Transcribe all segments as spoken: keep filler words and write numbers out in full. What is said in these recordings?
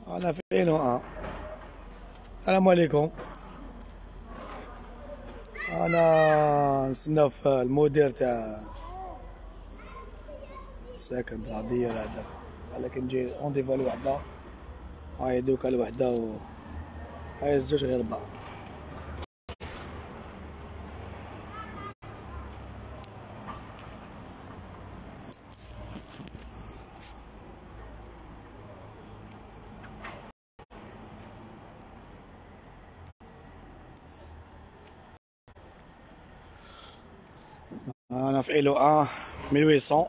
أنا في إينو. السلام عليكم. أنا نستنى في المدير تاع الساكن العادية هذا، ولكن جي رونديفو لوحدة. هاي دوكا لوحدة و هاي الزوج غير با. أنا في إيلو أن ميل ويسون.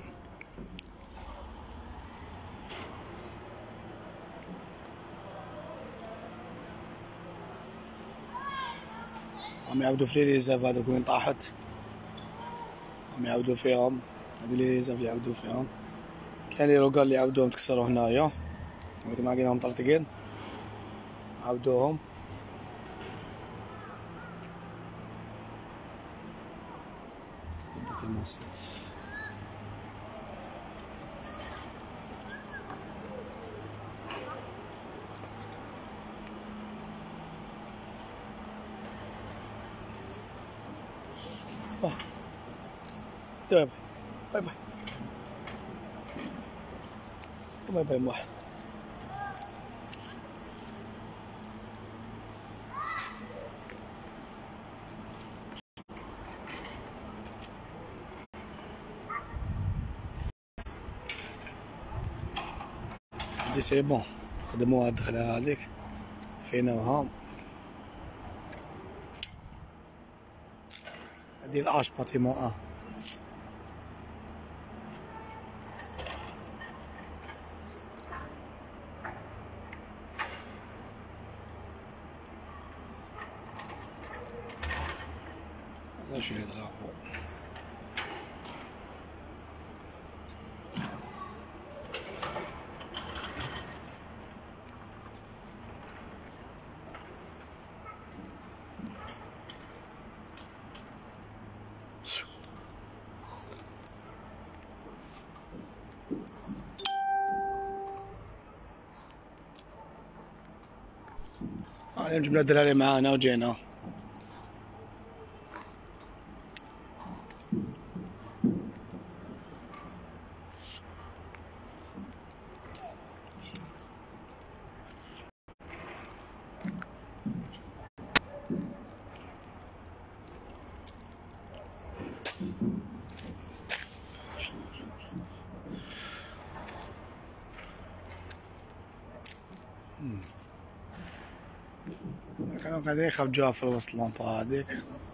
عم يعاودو في لي ريزيرف هادوك وين طاحت، عم يعاودو فيهم. هادو لي ريزيرف اللي يعاودو فيهم. كاين لي روكال اللي عاودوهم تكسرو هنايا، ولكن عاقلينهم طرطقين عاودوهم. باي باي باي باي باي باي. دي سي بون، خدموها الدخلة هاذيك فينا وهام. هادي الأش باتيمون أن. هذا شو يضربو. اليوم جبنا الدراري معانا وجينا. كانوا قاعدين يخرجوها في وسط لامبا هاديك.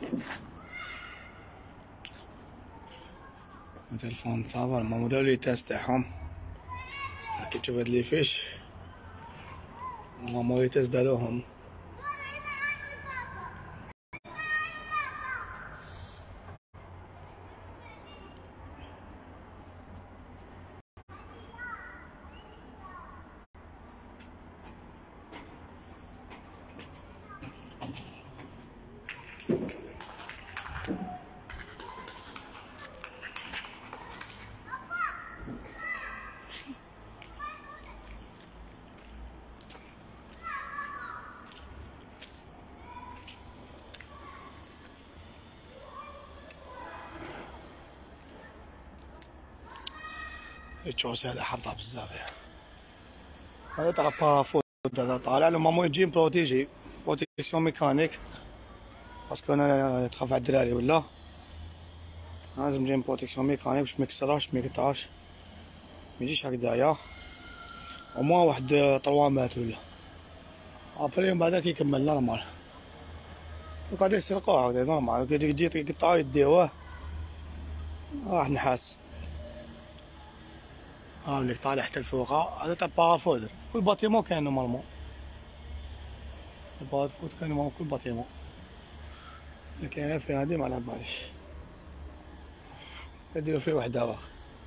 التلفون صافا ما داو لي تاس تاعهم. كي تشوف هاد لي فيش هما لي تاس داروهم. التشوسي هذا حبطة بزاف يعني. هذا ترى با فوت، هذا طالع له مامو يجي بروتيجي بروتيكسيون ميكانيك، باسكو انا تخاف على الدراري ولا لازم نجيب بروتيكسيون ميكانيك باش ميكسراش ميقطعش ميجيش هكدايا. او موان واحد طروا مات ولا ابري من بعدا كيكمل نورمال. وقاعدين يسرقوه هكدا نورمال، كي تجي تقطعو يديوه راح نحاس. ها ملي طالع حتى الفوقه هذا تاع بارافود. كل باتيمون كاين نورمالمون البارافود كاين نورمالمون كل باتيمون، لكن غير في هادي ما باليش يديرو فيه وحده واخا.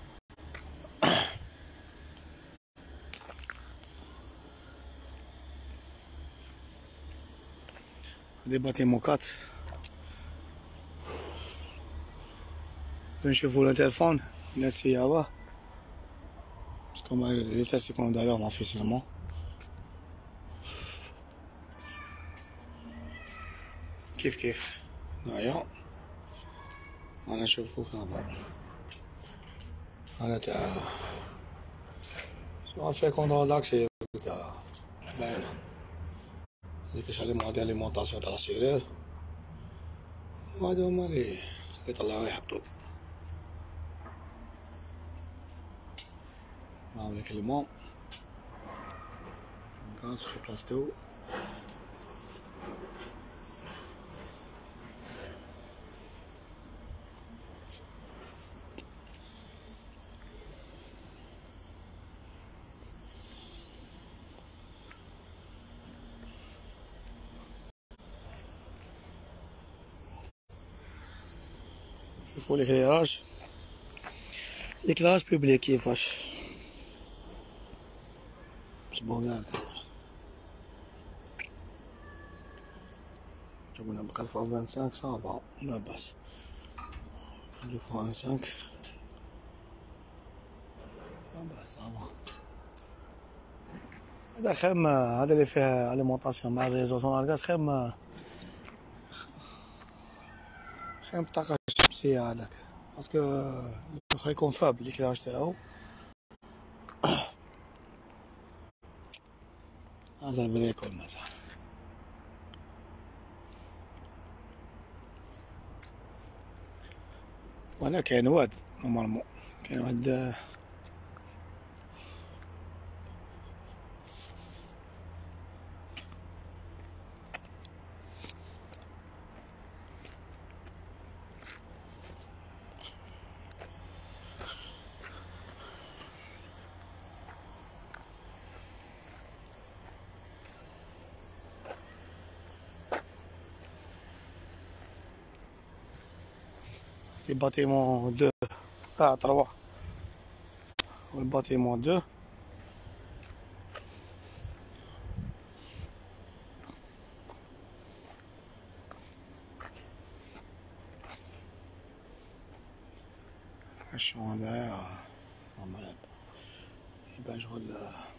هادي باتيموكات نشوفو لو تلفون الناس سياوه باسكو لي تاس يكونو داروهم اوفيسيالمون. كيف كيف هنايا انا نشوفو كامل انا تاع سواء في كونترول داكسي تاع باينه هذيك كاش عليهم ديال ليمونطاسيون تاع لاسيرير وهادو هما لي يطلعو يحطو معاهم لي كليمون غاز في بلاصتو شوفوا ليكلاراج ليكلاراج بوبليك كيفاش صبونا جبنا بقى فوق خمسة وعشرين صافا لا باس نديرو فوق خمسة لا باس صافا هذا خير ما هذا اللي فيه اليمونطاسيون مع الريزو سونار غاز خير ما خير من الطاقة الشمسية هذاك باسكو واخا يكون فاب ليكلاراج تاعو هذا البريكول مازال وهنا كاين واد نورمالمون كاين واحد لي باتيمون دو اه تروا والباتيمون دو شغل هذايا نورمال يبان شغل